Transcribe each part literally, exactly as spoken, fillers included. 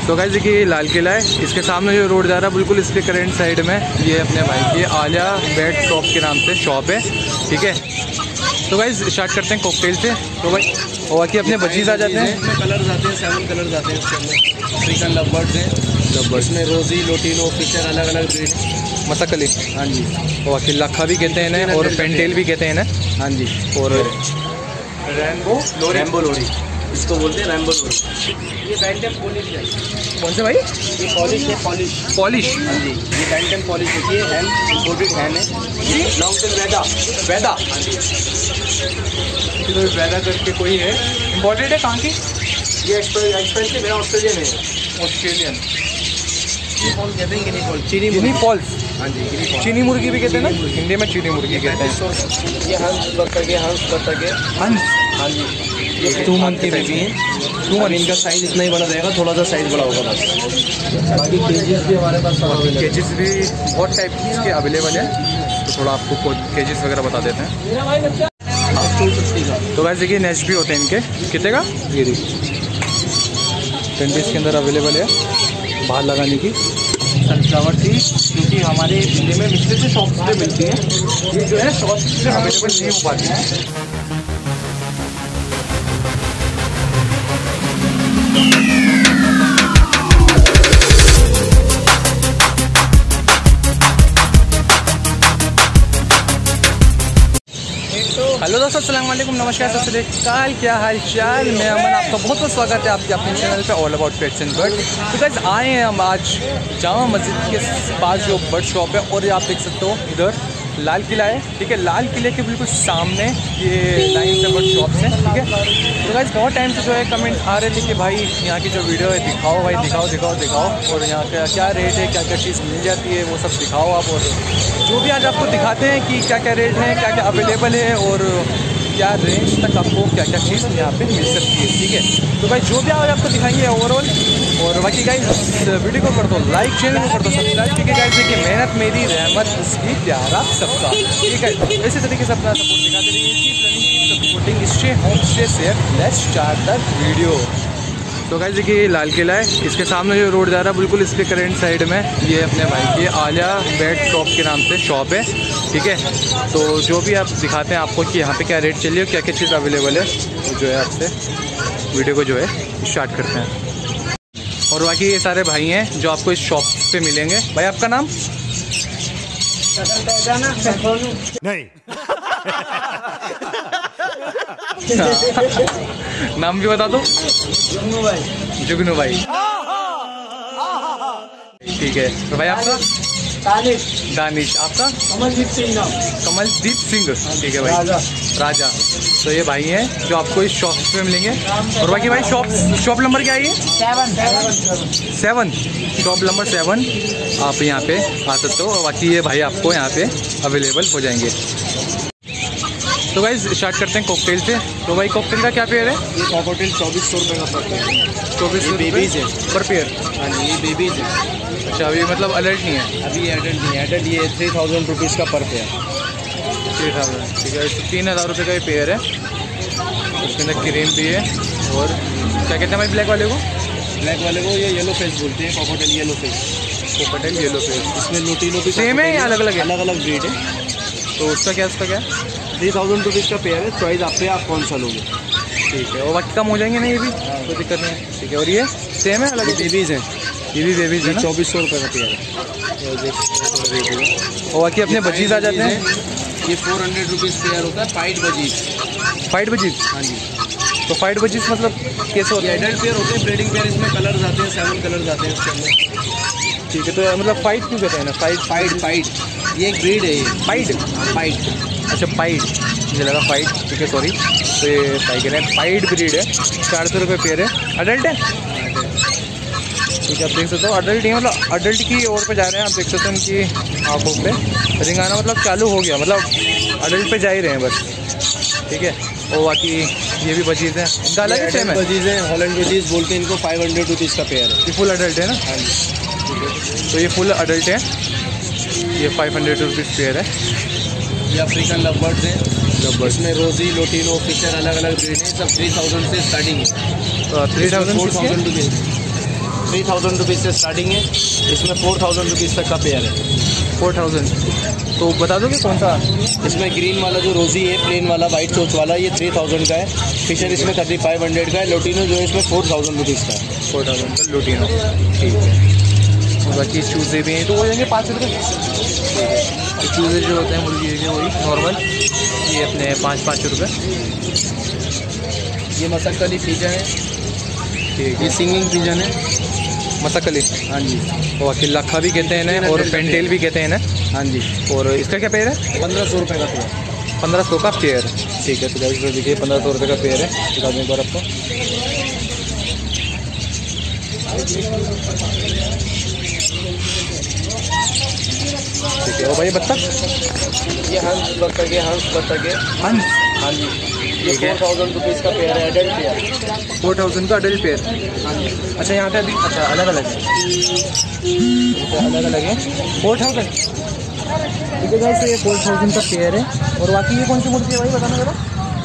तो गाइस देखिए ये लाल किला है, इसके सामने जो रोड जा रहा है बिल्कुल इसके करेंट साइड में ये अपने भाई की आलिया बेड शॉप के नाम से शॉप है, ठीक है। तो गाइस स्टार्ट करते हैं कॉकटेल से। तो भाई और बाकी अपने बजीज आ जाते हैं, इसमें कलर्स आते हैं, सेवन कलर्स आते हैं इसके अंदर। अफ्रीकन लवबर्ड्स हैं, लवबर्ड्स में रोजी, लोटिनो, फिशर, अलग अलग ब्रीड। मसकली, हाँ जी। और बाकी लखा भी कहते हैं इन्हें और पेंटेल भी कहते हैं इन्हें, हाँ जी। और रैम्बो रैम्बो लोरी इसको बोलते हैं, रैम्बो लोरी। ये बैंटम पॉलिश है। कौन से भाई? ये पॉलिश है, पॉलिश पॉलिश। हाँ जी, ये बैंटम पॉलिश होती है, हैम इम्पोर्टेड हैम है जी। लॉन्ग टेल वैदा, वैदा, हाँ जी। तो वैदा करके कोई है, इम्पोर्टेड है कहाँ की? ये एक्सपेंसिव है, ऑस्ट्रेलियन है। ऑस्ट्रेलियन फॉल कहते हैं, गिनी फॉल, चीनी गिनी फॉल्स। हाँ जी, गिनी फॉल। चीनी मुर्गी भी कहते हैं ना, हिंदी में चीनी मुर्गी कहते हैं। ये हंस बत्तख के हंस बत्तख के हंस, हाँ जी। ये टू मंथ की बेबी है, टू मंथ। इनका साइज इतना ही बड़ा रहेगा, थोड़ा सा साइज बड़ा होगा बस। बाकी केजेस भी हमारे पास केजेस भी बहुत टाइप की इसके अवेलेबल है, तो थोड़ा आपको केजेस वगैरह बता देते हैं। तो गाइस देखिए नेस्ट भी होते हैं इनके, कितने का? ये देखिए टेन पीस के अंदर अवेलेबल है बाहर लगाने की। सनफ्लावर टी क्योंकि हमारे दिल्ली में मिश्रित से शॉप्स पे मिलती है, ये जो है शॉप्स पे अवेलेबल नहीं हो पाती है। हेलो दोस्तों, अस्सलाम वालेकुम, नमस्कार, सत श्री अकाल, क्या हाल चाल। मैं अमन, आपका बहुत बहुत स्वागत है आपके अपने चैनल पे all about pets and birds. तो गाइस आए हैं हम आज जामा मस्जिद के पास जो बर्ड शॉप है, और ये आप देख सकते हो इधर लाल किला है, ठीक है। लाल किले के बिल्कुल सामने ये लाइन से बर्ड शॉप्स हैं, ठीक है। तो गाइस बहुत टाइम से जो है कमेंट आ रहे थे कि भाई यहाँ की जो वीडियो है दिखाओ भाई, दिखाओ दिखाओ दिखाओ, और यहाँ का क्या रेट है, क्या क्या चीज़ मिल जाती है वो सब दिखाओ आप। और जो भी आज आपको दिखाते हैं कि क्या क्या रेट है, क्या क्या अवेलेबल है, और क्या रेंज तक आपको क्या क्या चीज़ यहाँ पे मिल सकती है, ठीक है। तो भाई जो भी आज आपको दिखाएंगे ओवरऑल। और बाकी गाइस वीडियो को कर दो लाइक, चैनल को कर दो सब्सक्राइब, ठीक है गाइस। देखिए मेहनत मेरी, रहमत उसकी, प्यारा सबका, ठीक है। इसी तरीके से अपना सपोर्ट दिखाते रहिए, supporting stay home stay safe. Let's start the video. तो गाइस देखिए ये लाल किला है, इसके सामने जो रोड जा रहा है बिल्कुल इसके करेंट साइड में ये अपने भाई की आलिया बेड शॉप के नाम से शॉप है, ठीक है। तो जो भी आप दिखाते हैं आपको कि यहाँ पे क्या रेट चलिए, क्या क्या चीज़ अवेलेबल है, तो जो है आपसे वीडियो को जो है स्टार्ट करते हैं। और बाकी ये सारे भाई हैं जो आपको इस शॉप पे मिलेंगे। भाई आपका नाम? नहीं। नाम भी बता दो। जुगनू भाई। जुगनू भाई, ठीक है। तो भाई आपका? दानिश। दानिश, आपका? कमलदीप सिंह नाम। कमलदीप सिंह, ठीक है भाई। राजा। राजा। तो ये भाई हैं जो आपको इस शॉप पे मिलेंगे। और बाकी भाई शॉप शॉप नंबर क्या है ये? Seven seven shop number seven आप यहाँ पे आ सकते हो। और बाकी ये भाई आपको यहाँ पे अवेलेबल हो जाएंगे। तो गाइस स्टार्ट करते हैं कॉकटेल से। तो भाई कॉकटेल का क्या पेयर है? ये कॉकटेल चौबीस सौ रुपये का पर पेयर। चौबीस सौ बेबीज है पर पेयर? हाँ जी, ये बेबीज है। अच्छा, अभी मतलब अलर्ट नहीं है? अभी ये एडल्ट नहीं है, एडल्ट ये थ्री थाउजेंड रुपीज़ का पर पेयर। थ्री थाउजेंड, ठीक है। तीन हज़ार रुपये का ये पेयर है। उसके अंदर क्रीम भी है। और क्या कहते हैं भाई ब्लैक वाले को? ब्लैक वाले को ये येलो फेस बोलते हैं, cockatiel yellow face. Cockatiel yellow face. इसमें लुटीनो भी सेम है या अलग अलग है? अलग अलग ब्रीड है। तो उसका क्या उसका क्या? थ्री थाउजेंड रुपीज़ का पेयर है, चॉइस आप पे, आप कौन सा लोगे। ठीक है। और बाकी कम हो जाएंगे ना ये भी? कोई दिक्कत नहीं है, ठीक है। और ये सेम है अलग? बेबीज़ हैं, ये भी बेबीज है। चौबीस सौ रुपये का पेयर है। और बाकी अपने बजीज आ जाते हैं, ये फोर हंड्रेड रुपीज़ पेयर होता है, फाइट बजीज। Fight budgies? हाँ जी। तो फाइट बजीज मतलब कैसे होते हैं? एडल्ट पेयर होते हैं, ब्रीडिंग पेयर। इसमें कलर्स आते हैं, सेवन कलर्स आते हैं इसके अंदर। ठीक है। तो मतलब फाइट क्यों कहते हैं ना? फाइट फाइट फाइट ये एक ब्रीड है। ये फाइट फाइट अच्छा फाइट, मुझे लगा फाइट, ठीक है सॉरी। तो ये फाइट कह रहे हैं, फाइट ब्रीड है, चार सौ रुपये पेयर है। अडल्ट है, ठीक है। आप देख सकते हो अडल्ट ही, मतलब अडल्ट की ओर पे जा रहे हैं। आप देख सकते हो इनकी आँखों पे रिंग आना मतलब चालू हो गया, मतलब अडल्ट पे जा ही रहे हैं बस, ठीक है। और बाकी ये भी बजीज हैं, इनका अलग ही सेम है। बजीज हैं, हॉलैंड बजीज बोलते हैं इनको। फाइव हंड्रेड रुपीज़ का पेयर है। ये फुल अडल्ट है ना? हाँ जी, ठीक है। तो ये फुल अडल्ट है, ये फाइव हंड्रेड रुपीज़ पेयर है। ये अफ्रीकन लवबर्ड्स हैं, लवबर्ड्स में रोजी, लोटिनो, फिशर, अलग अलग ब्रीड है। सब थ्री थाउजेंड से स्टार्टिंग है। तो three thousand four thousand rupees three thousand rupees से स्टार्टिंग है, इसमें फोर थाउजेंड रुपीज़ तक का पेयर है। फोर थाउजेंड तो बता दोगे कौन सा? इसमें ग्रीन वाला जो रोजी है, प्लेन वाला वाइट चोच वाला, ये थ्री थाउजेंड का है। फिशर इसमें थर्टी फाइव हंड्रेड का है। लोटिनो जो है इसमें फोर थाउजेंड रुपीज़ का है। फोर थाउजेंड का लोटिनो, ठीक है। और बाकी चूज़े भी हैं तो हो जाएंगे पाँच रुपये। चूज़े जो होते हैं मुर्गी के वही नॉर्मल, ये अपने पाँच पाँच रुपये। ये मसक्कली पिजन है, ठीक ये है। सिंगिंग पिजन है। मसक्कली, हाँ जी, और बाकी लखा भी कहते हैं इन्हें और पेंटेल भी कहते हैं इन्हें। हाँ जी। और इसका क्या पेयर है? पंद्रह सौ रुपये का पेयर। पंद्रह सौ का पेयर, ठीक है। तो गाइस जो देखिए पंद्रह सौ रुपये का पेयर है, दिखा दूँ एक बार आपको। ठीक है। और भाई बत्तख, ये हंस बत्तख है, हंस बत्तख है। हंस, हाँ जी, ये ठीक है। फोर थाउजेंड रुपीज़ का पेयर है, एडल्ट पेयर। फोर थाउजेंड का अडल्ट पेयर। हाँ जी। अच्छा यहाँ पे अभी अच्छा अलग अलग है, अलग अलग है। फोर थाउजेंड, ठीक है गाइस, ये फोर थाउजेंड का पेयर है। और बाकी ये कौन सी मुर्गी है भाई, बताना जरा।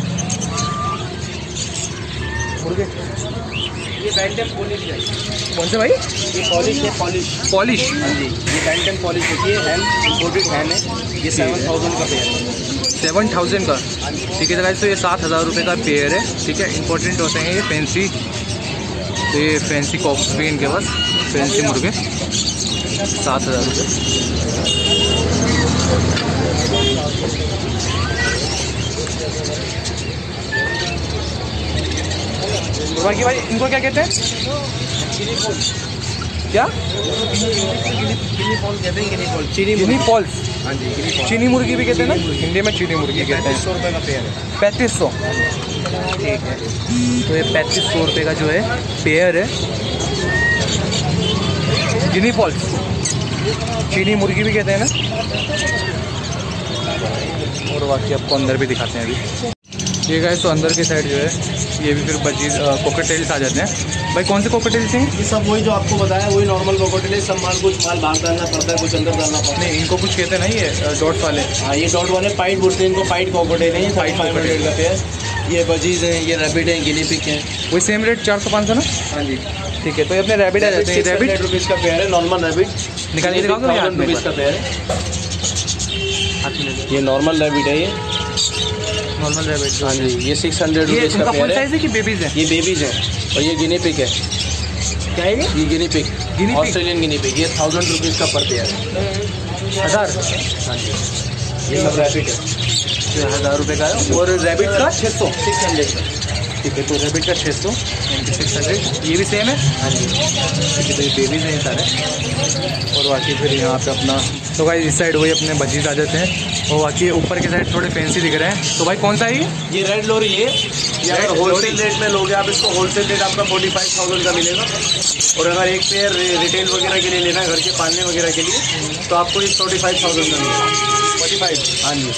मुर्गे ये बैंटन पॉलिश है। कौन से भाई? ये पॉलिश है, पॉलिश। पॉलिश, हाँ जी, ये बैंटन पॉलिश होती है, हैन इम्पोर्टेड हैन है। ये सेवन थाउजेंड का पेयर है। सेवन थाउजेंड का, ठीक है गाइस। तो ये सात हज़ार रुपये का पेयर है, ठीक है। इंपॉर्टेंट होते हैं ये फैंसी, तो ये फैंसी कॉक्स भी इनके पास, फैंसी मुर्गे, सात हज़ार रुपये। बाकी भाई इनको क्या कहते हैं? क्या? गिनी फॉल कहते हैं, गिनी फॉल, चीनी गिनी फॉल्स, हाँ जी, गिनी फॉल। चीनी मुर्गी भी कहते हैं ना, हिंदी में चीनी मुर्गी कहते पैंतीस हैं। सौ रुपये का पेयर है। पैंतीस सौ, ठीक है। तो ये पैंतीस सौ रुपये का जो है पेयर है, गिनी फॉल्स, चीनी मुर्गी भी कहते हैं ना। और बाकी आपको अंदर भी दिखाते हैं अभी। ठीक है, तो अंदर की साइड जो है ये भी फिर बजीज कोकोटेल्स आ जाते हैं। भाई कौन से कोकोटेल्स हैं? ये सब वही जो आपको बताया, वही नॉर्मल कोकोटेल है। सब माल कुछ माल बाहर डालना पड़ता है, कुछ अंदर डालना पड़ता है। नहीं, इनको कुछ कहते हैं ना ये डॉट्स वाले। हाँ, ये डॉट वाले फाइट बोलते हैं इनको, फाइट कोकोटेल है। ये फाइट फाइव हंड्रेड का पेयर। ये बजीज हैं, ये रैबिट हैं, गिनी पिग हैं। वही सेम रेट चार सौ पाँच सौ ना? हाँ जी, ठीक है। तो ये अपने रैबिट आ जाते हैं। रैबिट रैबिट रुपीज़ का पेयर है, नॉर्मल रैबिट। निकाल के दिखाओगे? थाउजेंड रुपीज़ का पेयर है। ये नॉर्मल रैबिट है, ये नॉर्मल रैबिट। हाँ जी, ये सिक्स हंड्रेड ये रुपीज़ का इनका फुल पेयर है। साइज है कि बेबीज है? ये बेबीज हैं और ये गिनी पिग है। क्या है ये? ये guinea pig, guinea pig? Australian guinea pig. ये थाउजेंड रुपीज़ का पर पेयर है। हज़ार? हाँ जी, ये सब रैबिट है। हज़ार रुपये का है। और रैबिट का छः सौ? सिक्स हंड्रेड का। ठीक है। तो रैबिट का छः सौ, सिक्स हंड्रेड। ये भी सेम है? हाँ जी, ठीक है। तो ये बेबीज हैं सारे। और बाकी फिर यहाँ पे अपना, तो भाई इस साइड वही अपने बजीज आ जाते हैं। और बाकी ऊपर के साइड थोड़े फैंसी दिख रहे हैं। तो भाई कौन सा है ये? ये रेड लोरी है। ये अगर होलसेल रेट में लोगे आप इसको, होलसेल रेट आपका फोर्टी फाइव थाउजेंड का मिलेगा। और अगर एक पेयर रिटेल वगैरह के लिए लेना है, घर के पालने वगैरह के लिए, तो आपको ये फोर्टी फाइव थाउजेंड का मिलेगा। Forty five? हाँ जी।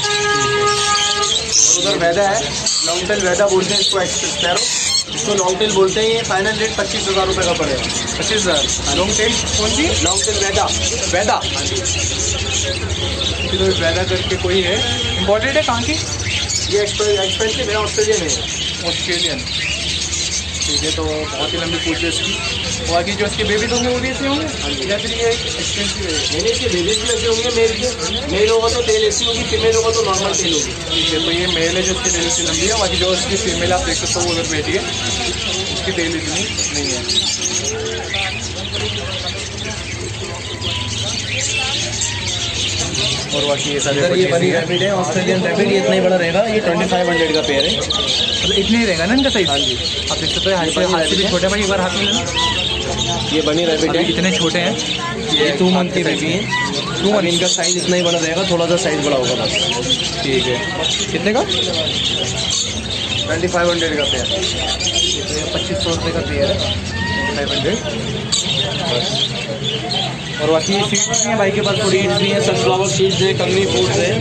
और उधर वैदा है, लॉन्ग टेल वैदा बोलते हैं इसको, एक्सपेरो इसको लॉन्ग टेल बोलते हैं। ये फाइनल रेट पच्चीस हज़ार रुपये का पड़ेगा। पच्चीस हज़ार? लॉन्ग टेल कौन सी? लॉन्ग टेल वैदा। वैदा? हाँ जी, तो वैदा करके कोई है, इम्पोर्टेड है, कहाँ की? ये एक्सपेंसिव है, ऑस्ट्रेलियन है। ऑस्ट्रेलियन, ठीक है। तो बहुत ही लंबी पूछ है इसकी। और बाकी जो इसके बेबी होंगे वो भी ऐसे होंगे या फिर ये एक्सपेंसिव है? मैंने इसके बेबीज भी ऐसे होंगे। मेल के मेल होगा तो तेल ऐसी होगी, फीमेल होगा तो नॉर्मल तेल होगी। ठीक है। तो ये मेल है जो इसकी तेल इतनी लंबी है, बाकी जो इसकी फीमेल आप देख सकते हो वो उधर बैठी है, उसकी तेल इतनी नहीं है। और बाकी ये सारे ये बनी रैबिट है, ऑस्ट्रेलियन रैबिट। ये इतना ही बड़ा रहेगा, ये ट्वेंटी फाइव हंड्रेड का पेयर है। मतलब इतने ही रहेगा ना इनका साइज? हाँ जी, आप देख सकते हो हाथ से हाथ से भी छोटे भाई, एक बार हाथ में लेना। ये बनी रैबिट अभी है, इतने छोटे हैं, ये टू मंथ की बेबी है। टू अब मंथ? इनका साइज इतना ही बड़ा रहेगा, थोड़ा सा साइज बड़ा होगा बस। ठीक है। कितने का? ट्वेंटी फाइव हंड्रेड का पेयर। पच्चीस सौ रुपये का पेयर है, फाइव हंड्रेड। और बाकी ये सीड्स भी हैं भाई के पास, थोड़ी सीड्स भी है, सनफ्लावर सीड्स है, कंगनी फूड्स है।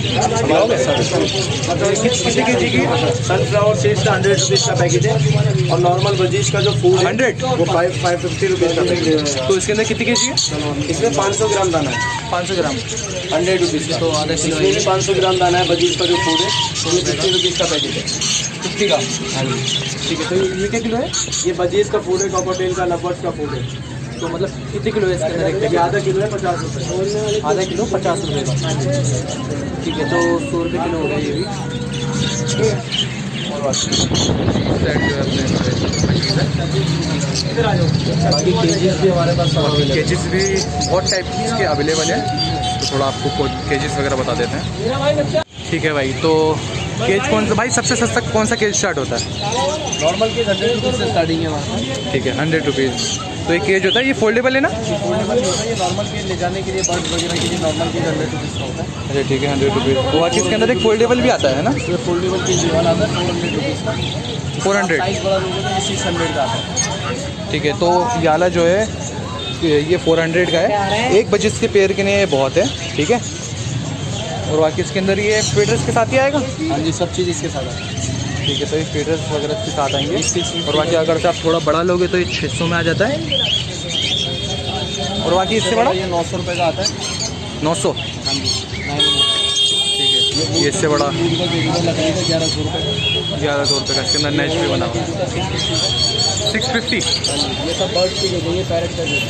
कितने के जी की? सनफ्लावर सीड्स का हंड्रेड रुपीज़ का पैकेट है। और नॉर्मल बजीज का जो फूड है हंड्रेड, वो फाइव फाइव फिफ्टी रुपीज़ का पैकेट है। तो इसके अंदर कितने के जी है? इसमें पाँच सौ ग्राम दाना है, पाँच सौ ग्राम, हंड्रेड रुपीज़ का। तो आधा किलो इसमें भी पाँच सौ ग्राम दाना है बजीज का जो फूड है, ये फिफ्टी रुपीज़ का पैकेट है। फिफ्टी का? हाँ जी, ठीक है। तो ये क्या किलो है? ये बजीज का फूड है, कॉकरटेल का, लवर्स का फूड है। तो मतलब कितने किलो है इसके अंदर एक पैकेट? आधा किलो है पचास रुपये। आधा किलो पचास रुपये का, ठीक है। तो सौ रुपये किलो हो गया ये भी। और बाकी सेट जो है अपने इधर आ जाओ। बाकी केजीज भी हमारे पास केजीज भी बहुत टाइप के अवेलेबल है, तो थोड़ा आपको केजीज वगैरह बता देते हैं। ठीक है भाई, तो केज कौन सा भाई सबसे सस्ता कौन सा केज स्टार्ट होता है? नॉर्मल केज हंड्रेड रुपीज़ से स्टार्टिंग है हमारे। ठीक है, हंड्रेड रुपीज़। तो ये केज होता है, ये फोल्डेबल है ना? फोल्डेबल नहीं होता, ये नॉर्मल केज ले जाने के लिए बर्ड वगैरह के लिए नॉर्मल केज हंड्रेड रुपीज़ का होता है। अरे ठीक है, हंड्रेड रुपीज़। तो बाकी इसके अंदर एक फोल्डेबल भी आता है ना? ये फोल्डेबल केज वाला आता है फोर हंड्रेड रुपीज़ का। फोर हंड्रेड साइज बड़ा लोगे तो ये सिक्स हंड्रेड का आता है। ठीक है, तो ये वाला जो है ये फोर हंड्रेड का है। एक बजिस के पेयर के लिए बहुत है, ठीक है। और बाकी इसके अंदर ये फीडर्स के साथ ही आएगा? हाँ जी, सब चीज़ इसके साथ है। ठीक है, तो ये फीडर्स वगैरह के साथ आएंगे। और बाकी अगर से आप थोड़ा बड़ा लोगे तो ये छः सौ में आ जाता है। और बाकी इससे बड़ा ये नौ सौ रुपये का आता है। नौ सौ? हाँ जी, ठीक है। ये इससे बड़ा लकड़ी का ग्यारह सौ रुपये ग्यारह सौ रुपये का, इसके अंदर नेच भी बना हुआ सिक्स फिफ्टी। ये सब बर्ड के गेज है, ये पैरेट का गेज है।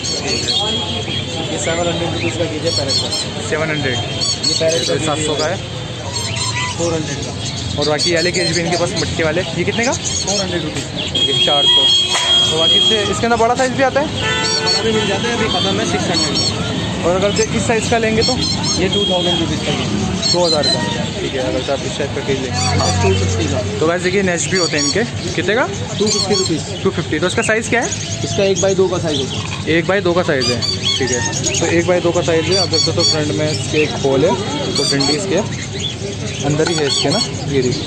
ये सेवन हंड्रेड रुपीज़ का गेज है पैरेट का। सेवन हंड्रेड ये पैरेट तो सात सौ का है। फोर हंड्रेड का। और बाकी वाले केज भी इनके पास मटके वाले, ये कितने का? फोर हंड्रेड रुपीज़ ये चार सौ। और बाकी इससे इसके अंदर बड़ा साइज़ भी आता है? बड़ा भी मिल जाता है, अभी खत्म है सिक्स हंड्रेड। और अगर से इस साइज़ का लेंगे तो ये टू थाउजेंड रुपीज़ का गेज, दो हज़ार का। ठीक है, अगर से आप इस टाइप का केज लेंगे टू फिफ्टी का। तो वैसे देखिए नेस्ट भी होते हैं इनके, कितने का? Two fifty rupees. Two fifty. तो इसका साइज़ क्या है? इसका एक बाई दो का साइज होता है। एक बाई दो का साइज़ है, ठीक है। तो एक बाई दो का साइज़ है। अगर से तो फ्रंट में इसके एक होल है, तो डंडी इसके अंदर ही है इसके ना, ये देखिए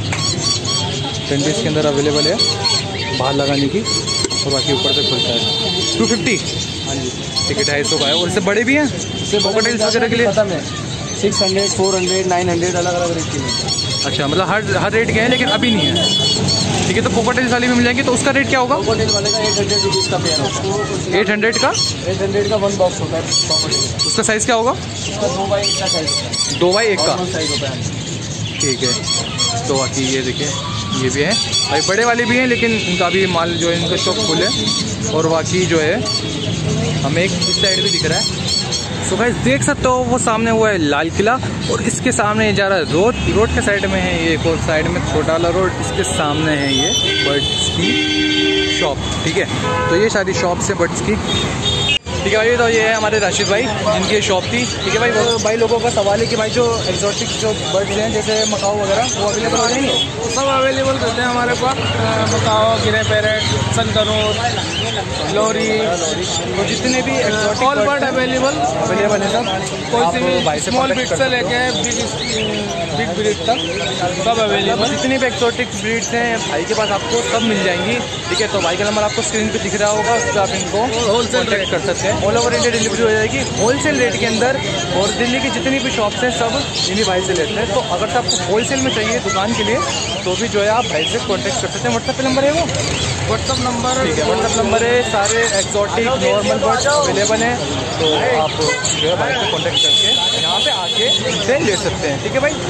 डंडी इसके अंदर अवेलेबल है बाहर लगाने की। और बाकी ऊपर से खुलता है। Two fifty? हाँ जी, ठीक है, ढाई सौ का है। और इससे बड़े भी हैं कॉकटेल्स वगैरह के लिए? खत्म है। Six hundred four hundred nine hundred अलग अलग रेट के लिए। अच्छा, मतलब हर हर रेट के हैं लेकिन अभी नहीं है। ठीक है, तो कॉकटेल्स वाली भी मिल जाएंगे। तो उसका रेट क्या होगा? कॉकटेल वाले का एट हंड्रेड रुपीज़ का पेयर होता है। एट हंड्रेड का? एट हंड्रेड का वन बॉक्स होता है कॉकटेल का। उसका साइज़ क्या होगा? उसका दो बाई एक का साइज होता है। दो बाई एक का, साइज होता है। ठीक है। तो बाकी ये देखिए ये भी है भाई, बड़े वाले भी हैं लेकिन इनका भी माल जो है इनका शॉप फुल है। और बाकी जो है हमें एक इस साइड भी दिख रहा है। सो गाइस देख सकते हो वो सामने वो है लाल किला, और इसके सामने जा रहा है रोड। रोड के साइड में है ये एक और साइड में छोटा वाला रोड, इसके सामने है ये बर्ड्स की शॉप, ठीक है। तो ये सारी शॉप्स है बर्ड्स की, ठीक है भाई। तो ये है हमारे राशिद भाई जिनकी शॉप थी, ठीक है भाई। वो भाई लोगों का सवाल है कि भाई जो एक्सोटिक जो बर्ड्स हैं जैसे मकाओ वगैरह वो अवेलेबल हो जाएंगे? सब अवेलेबल रहते हैं हमारे पास। मकाओ, गिरे पैरेट, सनकनूर, लोरी, तो जितने भी exotic all bird available available है सब। कोई सी भी भाई से स्मॉल contact ब्रीड कर से सकते लेके बिग बिग ब्रीड तक सब अवेलेबल। जितनी भी एक्सोटिक ब्रीड्स हैं भाई के पास आपको सब मिल जाएंगी, ठीक है। तो भाई का नंबर आपको स्क्रीन पे दिख रहा होगा, उस पर आप इनको कॉन्टैक्ट कर सकते हैं। ऑल ओवर इंडिया डिलीवरी हो जाएगी होलसेल रेट के अंदर। और दिल्ली की जितनी भी शॉप्स हैं सब इन्हीं भाई से लेते हैं। तो अगर से आपको होलसेल में चाहिए दुकान के लिए तो भी जो है आप भाई से कॉन्टैक्ट कर सकते हैं। व्हाट्सएप पे नंबर है वो, व्हाट्सअप नंबर, ठीक है। व्हाट्सएप नंबर है, सारे एक्सोटिक नॉर्मल बर्ड्स अवेलेबल हैं। तो आप जो है भाई से कॉन्टैक्ट करके यहाँ पे आके इनसे ले सकते हैं, ठीक है भाई।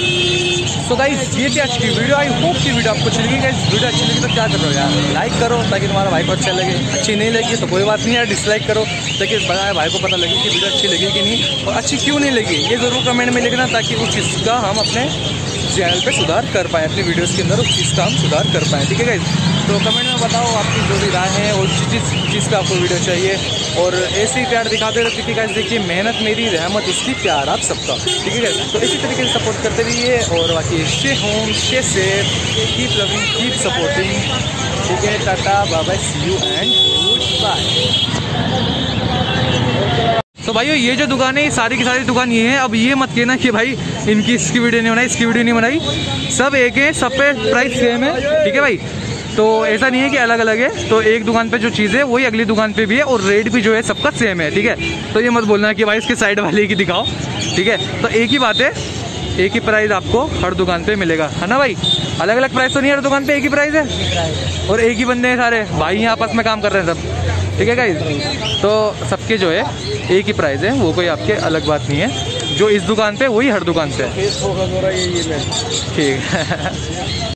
तो गाइस ये थी आज की वीडियो। आई होप की वीडियो आपको अच्छी लगी। गाइस वीडियो अच्छी लगी तो क्या कर रहे हो यार, लाइक करो ताकि तुम्हारा भाई को अच्छा लगे। अच्छी नहीं लगी तो कोई बात नहीं यार, डिसलाइक करो ताकि बड़ा भाई को पता लगे कि वीडियो अच्छी लगी कि नहीं, और अच्छी क्यों नहीं लगी ये ज़रूर कमेंट में लिखना, ताकि उस चीज़ का हम अपने चैनल पे सुधार कर पाएँ, अपनी वीडियोस के अंदर उस चीज़ का हम सुधार कर पाएँ, ठीक है गाइस। तो कमेंट में बताओ आपकी जो भी राय है और जिस चीज़ का आपको वीडियो चाहिए, और ऐसे ही प्यार दिखाते रहते कि गाइस देखिए मेहनत मेरी, रहमत उसकी, प्यार आप सबका, ठीक है गाइस। तो इसी तरीके से सपोर्ट करते रहिए। और बाकी stay home, stay safe, keep loving, keep supporting, ठीक है। Tata bye bye, see you and good bye. तो भाइयों ये जो दुकान है ये सारी की सारी दुकान ये है। अब ये मत कहना कि भाई इनकी इसकी वीडियो नहीं बनाई, इसकी वीडियो नहीं बनाई, सब एक है, सब पे प्राइस सेम है, ठीक है भाई। तो ऐसा नहीं है कि अलग अलग है। तो एक दुकान पे जो चीज़ है वही अगली दुकान पे भी है, और रेट भी जो है सबका सेम है, ठीक है। तो ये मत बोलना कि भाई इसके साइड वाले की दिखाओ, ठीक है। तो एक ही बात है, एक ही प्राइस आपको हर दुकान पे मिलेगा, है ना भाई। अलग अलग प्राइस तो नहीं, हर दुकान पे एक ही प्राइस है, और एक ही बंदे हैं सारे भाई हैं आपस में काम कर रहे हैं सब, ठीक है गाइस। तो सबके जो है एक ही प्राइस है, वो कोई आपके अलग बात नहीं है। जो इस दुकान पे वही हर दुकान पे है, फेस होगा, ठीक है।